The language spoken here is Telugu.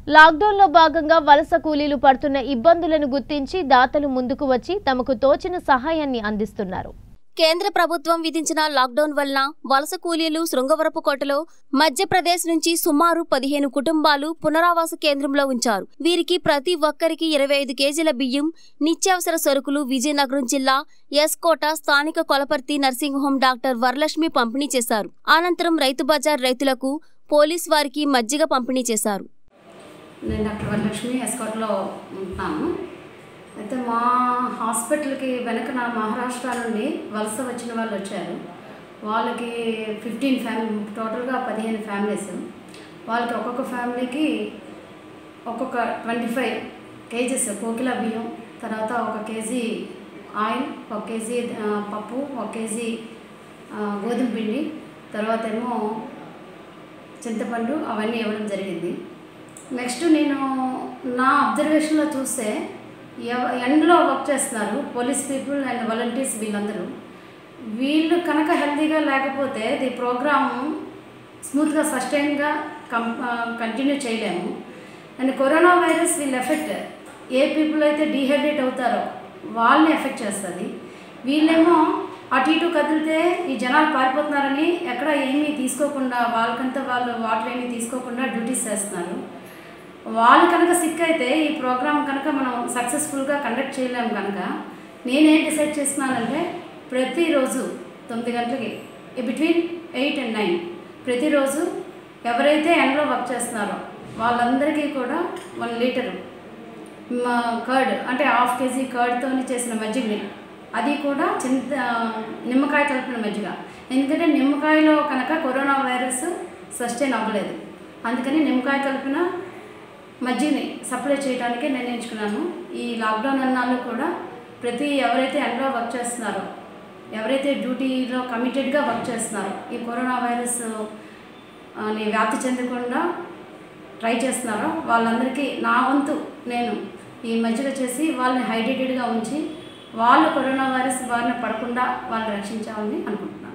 లాక్డౌన్లో భాగంగా వలస కూలీలు పడుతున్న ఇబ్బందులను గుర్తించి దాతలు ముందుకు వచ్చి తమకు తోచిన సహాయాన్ని అందిస్తున్నారు. కేంద్ర ప్రభుత్వం విధించిన లాక్డౌన్ వలన వలస కూలీలు శృంగవరపుకోటలో మధ్యప్రదేశ్ నుంచి సుమారు 15 కుటుంబాలు పునరావాస కేంద్రంలో ఉంచారు. వీరికి ప్రతి ఒక్కరికి 25 కేజీల బియ్యం, నిత్యావసర సరుకులు విజయనగరం జిల్లా ఎస్కోట స్థానిక Kolaparthi nursing home doctor Varalakshmi పంపిణీ చేశారు. అనంతరం రైతు బజార్ రైతులకు పోలీస్ వారికి మజ్జిగ పంపిణీ చేశారు. నేను డాక్టర్ వరలక్ష్మి ఎస్కోటలో ఉంటాను. అయితే మా హాస్పిటల్కి వెనక నా మహారాష్ట్ర నుండి వలస వచ్చిన వాళ్ళు వచ్చారు. వాళ్ళకి 15 ఫ్యామిలీ, టోటల్గా 15 ఫ్యామిలీస్. వాళ్ళకి ఒక్కొక్క ఫ్యామిలీకి ఒక్కొక్క 25 కేజీస్ కోకిల బియ్యం, తర్వాత 1 కేజీ ఆయిల్, 1 కేజీ పప్పు, 1 కేజీ గోధుమ పిండి, తర్వాత ఏమో చింతపండు అవన్నీ ఇవ్వడం జరిగింది. నెక్స్ట్ నేను నా అబ్జర్వేషన్లో చూస్తే ఎండ్లో వర్క్ చేస్తున్నారు పోలీస్ పీపుల్ అండ్ వాలంటీర్స్, వీళ్ళు కనుక హెల్తీగా లేకపోతే ది ప్రోగ్రాము స్మూత్గా సస్టైన్గా కంటిన్యూ చేయలేము. అండ్ కరోనా వైరస్ వీళ్ళు ఎఫెక్ట్ ఏ పీపుల్ అయితే డీహైడ్రేట్ అవుతారో వాళ్ళని ఎఫెక్ట్ చేస్తుంది. వీళ్ళేమో అటు ఇటు కదిలితే ఈ జనాలు పారిపోతున్నారని ఎక్కడ ఏమీ తీసుకోకుండా వాళ్ళకంతా వాళ్ళు వాటర్ ఏమీ తీసుకోకుండా డ్యూటీస్ చేస్తున్నారు. వాళ్ళు కనుక సిక్ అయితే ఈ ప్రోగ్రామ్ కనుక మనం సక్సెస్ఫుల్గా కండక్ట్ చేయలేము. కనుక నేనేం డిసైడ్ చేస్తున్నానంటే ప్రతిరోజు 9 గంటలకి బిట్వీన్ 8 and 9 ప్రతిరోజు ఎవరైతే ఎండలో వర్క్ చేస్తున్నారో వాళ్ళందరికీ కూడా 1 లీటరు కర్డ్, అంటే 1/2 కేజీ కర్డ్తో చేసిన మజ్జిగని, అది కూడా నిమ్మకాయ కలిపిన మజ్జిగ. ఎందుకంటే నిమ్మకాయలో కనుక కరోనా వైరస్ సస్టైన్ అవ్వలేదు, అందుకని నిమ్మకాయ కలిపిన మజ్జిగని సప్లై చేయడానికే నిర్ణయించుకున్నాను. ఈ లాక్డౌన్ అన్నాళ్ళు కూడా ఎవరైతే ఎండలో వర్క్ చేస్తున్నారో, ఎవరైతే డ్యూటీలో కమిటెడ్గా వర్క్ చేస్తున్నారో, ఈ కరోనా వైరస్ వ్యాప్తి చెందకుండా ట్రై చేస్తున్నారో వాళ్ళందరికీ నా వంతు నేను ఈ మజ్జిగ చేసి వాళ్ళని హైడ్రేటెడ్గా ఉంచి వాళ్ళు కరోనా వైరస్ బారిన పడకుండా వాళ్ళని రక్షించాలని అనుకుంటున్నాను.